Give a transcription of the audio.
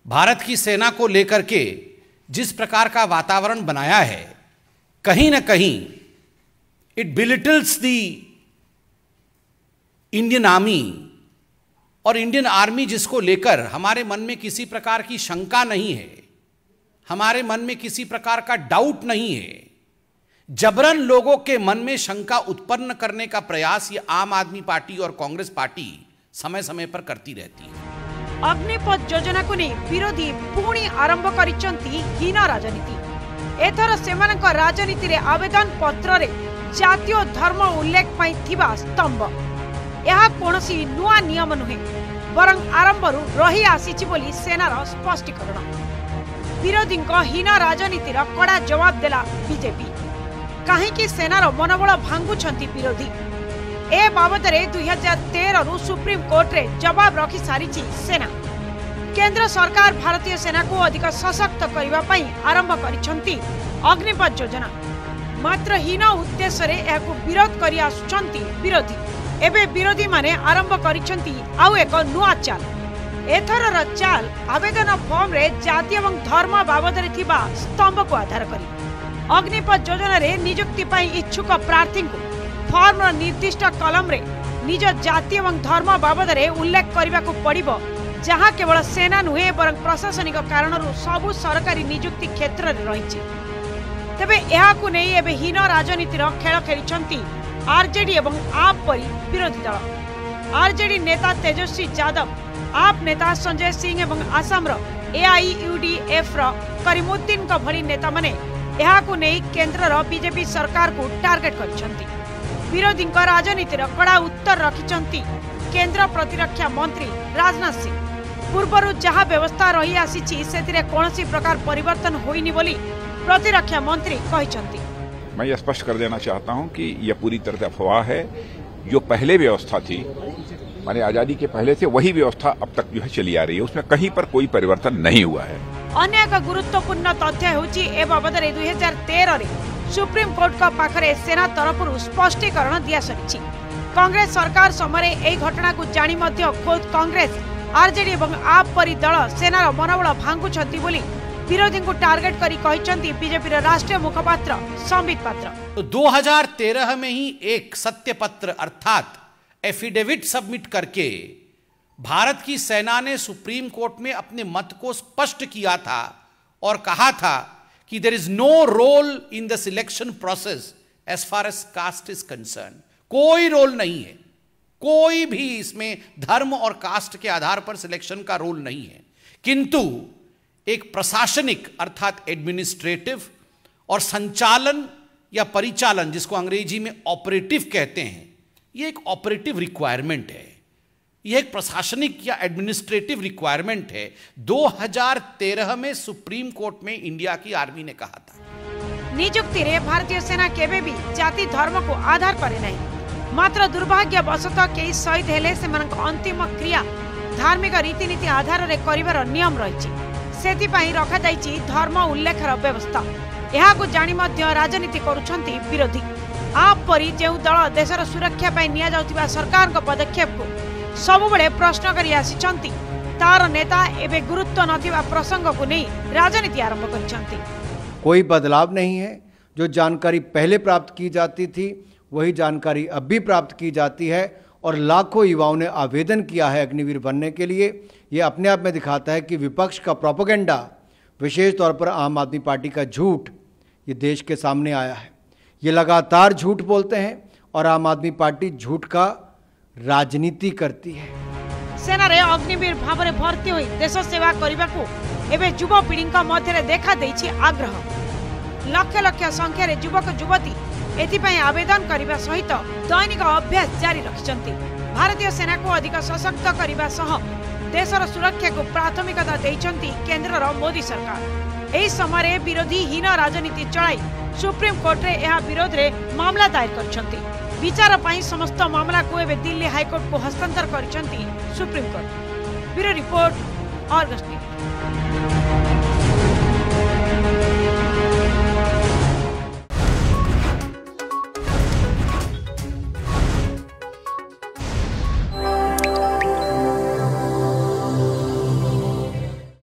भारत की सेना को लेकर के जिस प्रकार का वातावरण बनाया है, कहीं ना कहीं it belittles the Indian army, और इंडियन आर्मी जिसको लेकर हमारे मन में किसी प्रकार की शंका नहीं है, हमारे मन में किसी प्रकार का डाउट नहीं है, जबरन लोगों के मन में शंका उत्पन्न करने का प्रयास ये आम आदमी पार्टी और कांग्रेस पार्टी समय समय पर करती रहती है। अग्निपथ योजना को नहीं विरोधी पुणी आरंभ करिसंती हीन राजनीति। एथर सेमानक राजनीति रे आवेदन पत्र रे जातीय धर्म उल्लेख पई थिबा स्तंभ, यह कोनसी नुआ नियम नुहे बरं आरंभरू रही आसीछि बोली सेनार स्पष्टीकरण। विरोधी हीन राजनीतिर कड़ा जवाब देला बीजेपी। कहीं सेनार मनोबल भांगुछंती विरोधी। ए बाबद 2013 रु सुप्रीम कोर्ट रे जवाब रखी सारिछि सेना। केंद्र सरकार भारतीय सेना को अधिक सशक्त करबा पई आरंभ करिसंती अग्निपथ योजना। मात्र हीन उद्देश्य रे एहाकु विरोध करि आसुछंती विरोधी। एबे विरोधी माने आरंभ करिसंती आउ एक नुआ चाल। एथरर चाल आवेदन फॉर्म रे जाति एवं धर्म बाबद रे थिबा स्तंभ को आधार करी अग्निपथ योजना रे नियुक्ति पई इच्छुक प्रार्थी को फॉर्म निर्दिष्ट कलम रे निज जाति एवं धर्म बाबद रे उल्लेख करबा को पड़िबो, जहां केवल सेना नुहे बरं प्रशासनिक कारणरू सबु सरकारी नियुक्ति क्षेत्र रे रहिछि। तबे एहा को नै एबे हीन राजनीतिर खेल खेलिछंती आरजेडी एवं आप परि विरोधी दल। आरजेडी नेता तेजस्वी यादव, आप नेता संजय सिंह एवं आसाम रो एआईयूडीएफ रो करीमुद्दीन का भली नेता माने यहा को नहीं केंद्र रो बीजेपी सरकार को टार्गेट करिसंती। विरोधी राजनीतिर कड़ा उत्तर रखिसंती केंद्र प्रतिरक्षा मंत्री राजनाथ सिंह। पूर्वरु जहा व्यवस्था रही आसीछि सेतिरे कोनोसी प्रकार परिवर्तन होइनी बोली प्रतिरक्षा मंत्री कहिसंती। मैं यह स्पष्ट कर देना चाहता हूं कि यह पूरी तरह से अफवाह है। जो पहले व्यवस्था थी, माने आजादी के पहले से वही व्यवस्था अब तक जो है चली आ रही है, उसमें कहीं पर कोई परिवर्तन नहीं हुआ है। अन्य एक गुरुत्वपूर्ण तथ्य होची ए बाबद 2013 रे सुप्रीम कोर्ट का पाखरे सेना तरफरु स्पष्टीकरण दिया सरिछि। कांग्रेस सरकार समय एई घटना को जानी मध्य खुद कांग्रेस, आरजेडी एवं आप परि दल सेनार मनोबल भांगुछंती बोली विरोधी को टार्गेट करी कहिसंती बीजेपी राष्ट्रीय मुखपात्र संबित पात्र। तो 2013 में ही एक सत्य पत्र अर्थात एफिडेविट सबमिट करके भारत की सेना ने सुप्रीम कोर्ट में अपने मत को स्पष्ट किया था और कहा था कि there is no role in the selection process as far as caste is concern. कोई रोल नहीं है, कोई भी इसमें धर्म और कास्ट के आधार पर सिलेक्शन का रोल नहीं है, किंतु एक प्रशासनिक अर्थात एडमिनिस्ट्रेटिव और संचालन या परिचालन, जिसको अंग्रेजी में ऑपरेटिव कहते हैं, यह एक ऑपरेटिव रिक्वायरमेंट है, यह एक प्रशासनिक या एडमिनिस्ट्रेटिव रिक्वायरमेंट है। 2013 में सुप्रीम कोर्ट में इंडिया की आर्मी ने कहा था। नियुक्ति रे भारतीय सेना केबे भी जाति धर्म को आधार करे नहीं। मात्र दुर्भाग्यवशतः कई शहीद हेले सेमानक अंतिम क्रिया धार्मिक रीतिनीति आधार रे करिवार नियम रहिछि। सेति पई रखा जाइछि धर्म उल्लेखर व्यवस्था। यहा को जानि मध्य राजनीति करूछंती विरोधी। आप परि जेउ दल देशर सुरक्षा पई निया जाउतिबा सरकार को पदक्षेप को सबुबले प्रश्न करि आसिछंती, तार नेता एबे गुरुत्व नथिबा प्रसंग को नहीं राजनीति आरंभ करिछंती। कोई बदलाव नहीं है। जो जानकारी पहले प्राप्त की जाती थी वही जानकारी अब भी प्राप्त की जाती है और लाखों युवाओं ने आवेदन किया है अग्निवीर बनने के लिए। ये अपने आप में दिखाता है कि विपक्ष का प्रोपेगेंडा, विशेष तौर पर आम आदमी पार्टी का झूठ, ये देश के सामने आया है। ये लगातार झूठ बोलते हैं और आम आदमी पार्टी झूठ का राजनीति करती है। सेना रे अग्निवीर भाव में भर्ती हुई देश सेवा करने को एवं युवपीढ़ी मध्य देखा देछि आग्रह। लक्ष लक्ष संख्यार युवक युवती एथिपाई आवेदन करने सहित दैनिक अभ्यास जारी रखिछंती। भारतीय सेना को अधिक सशक्त करने सह देशर सुरक्षा को प्राथमिकता देइछंती केंद्रर मोदी सरकार। एही समय विरोधी हीन राजनीति चलाई सुप्रीम कोर्ट रे यह विरोध रे मामला दायर करछंती। विचार पाई समस्त मामला को एवं दिल्ली हाईकोर्ट को हस्तांतर करछंती supreme court. Bureau report, Argus news.